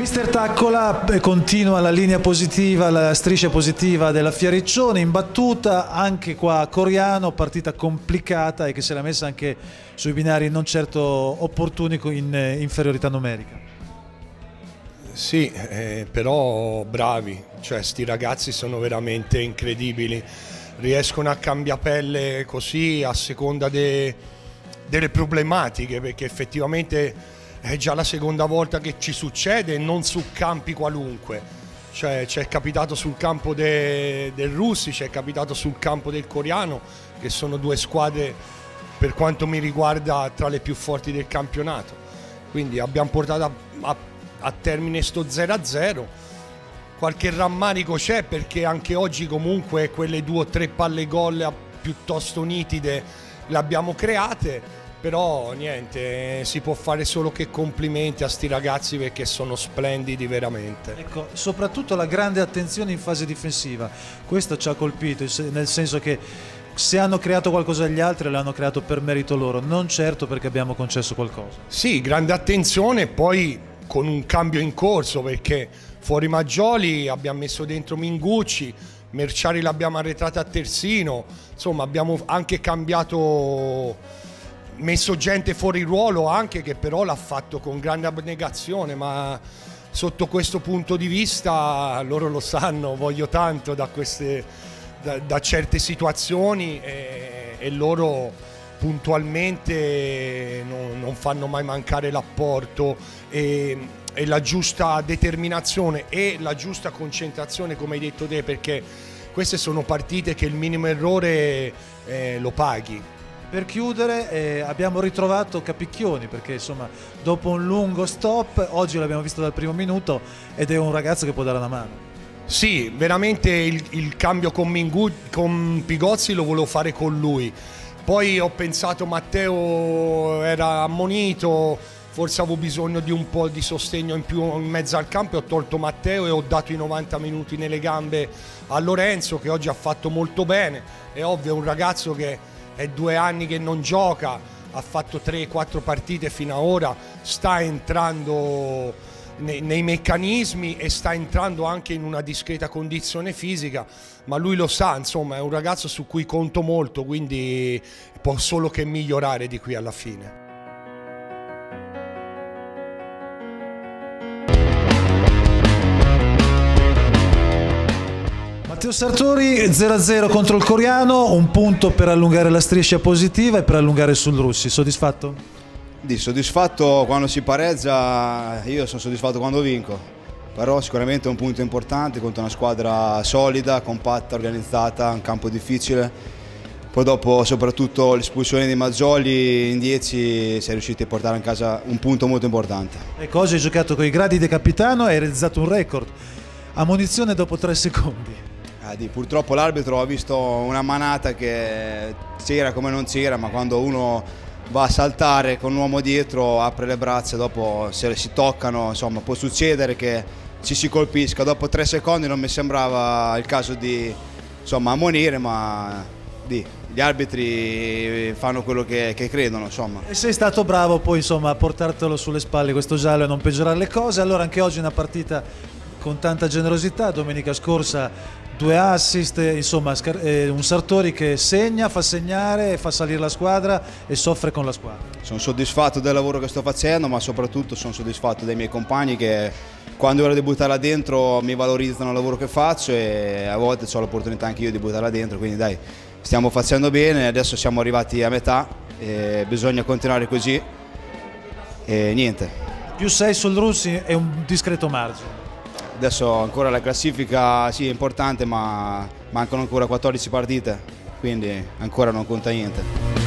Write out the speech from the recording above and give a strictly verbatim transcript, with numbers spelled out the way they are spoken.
Mister Taccola, continua la linea positiva, la striscia positiva della Fiariccione, in battuta anche qua a Coriano, partita complicata e che si era messa anche sui binari non certo opportuni in inferiorità numerica. Sì, eh, però bravi, cioè sti ragazzi sono veramente incredibili, riescono a cambiare pelle così a seconda de, delle problematiche, perché effettivamente è già la seconda volta che ci succede, non su campi qualunque, cioè ci è capitato sul campo de, del Russi, ci è capitato sul campo del Coriano, che sono due squadre per quanto mi riguarda tra le più forti del campionato, quindi abbiamo portato a, a, a termine sto zero a zero. Qualche rammarico c'è perché anche oggi comunque quelle due o tre palle gol piuttosto nitide le abbiamo create, però niente, si può fare solo che complimenti a sti ragazzi perché sono splendidi veramente. Ecco, soprattutto la grande attenzione in fase difensiva, questo ci ha colpito, nel senso che se hanno creato qualcosa agli altri l'hanno creato per merito loro, non certo perché abbiamo concesso qualcosa. Sì, grande attenzione, poi con un cambio in corso, perché fuori Maggioli abbiamo messo dentro Mingucci, Merciari l'abbiamo arretrata a terzino, insomma abbiamo anche cambiato, messo gente fuori ruolo anche, che però l'ha fatto con grande abnegazione, ma sotto questo punto di vista loro lo sanno, voglio tanto da, queste, da, da certe situazioni e, e loro puntualmente non, non fanno mai mancare l'apporto e, e la giusta determinazione e la giusta concentrazione, come hai detto te, perché queste sono partite che il minimo errore eh, lo paghi. Per chiudere eh, abbiamo ritrovato Capicchioni, perché insomma dopo un lungo stop oggi l'abbiamo visto dal primo minuto ed è un ragazzo che può dare una mano. Sì, veramente il, il cambio con, Mingu, con Pigozzi lo volevo fare con lui, poi ho pensato Matteo era ammonito, forse avevo bisogno di un po' di sostegno in più in mezzo al campo e ho tolto Matteo e ho dato i novanta minuti nelle gambe a Lorenzo, che oggi ha fatto molto bene. È ovvio, è un ragazzo che è due anni che non gioca, ha fatto tre quattro partite fino ad ora, sta entrando nei, nei meccanismi e sta entrando anche in una discreta condizione fisica, ma lui lo sa, insomma è un ragazzo su cui conto molto, quindi può solo che migliorare di qui alla fine. Matteo Sartori, zero a zero contro il Coriano, un punto per allungare la striscia positiva e per allungare sul Russi. Soddisfatto? Di soddisfatto quando si pareggia, io sono soddisfatto quando vinco, però sicuramente è un punto importante contro una squadra solida, compatta, organizzata, un campo difficile. Poi dopo soprattutto l'espulsione di Maggioli in dieci si è riusciti a portare in casa un punto molto importante. Ecco, oggi hai giocato con i gradi di capitano e hai realizzato un record, ammonizione dopo tre secondi. Purtroppo l'arbitro ha visto una manata che c'era come non c'era, ma quando uno va a saltare con un uomo dietro apre le braccia, dopo se si toccano, insomma può succedere che ci si colpisca. Dopo tre secondi non mi sembrava il caso di insomma, ammonire, ma di, gli arbitri fanno quello che, che credono. Insomma. E sei stato bravo poi insomma, a portartelo sulle spalle questo giallo e non peggiorare le cose. Allora anche oggi una partita con tanta generosità, domenica scorsa due assist, insomma un Sartori che segna, fa segnare, fa salire la squadra e soffre con la squadra. Sono soddisfatto del lavoro che sto facendo, ma soprattutto sono soddisfatto dei miei compagni che quando ero di buttarla dentro mi valorizzano il lavoro che faccio e a volte ho l'opportunità anche io di buttarla dentro, quindi dai, stiamo facendo bene, adesso siamo arrivati a metà e bisogna continuare così e niente. Più sei sul Russi è un discreto margine. Adesso ancora la classifica sì è importante, ma mancano ancora quattordici partite, quindi ancora non conta niente.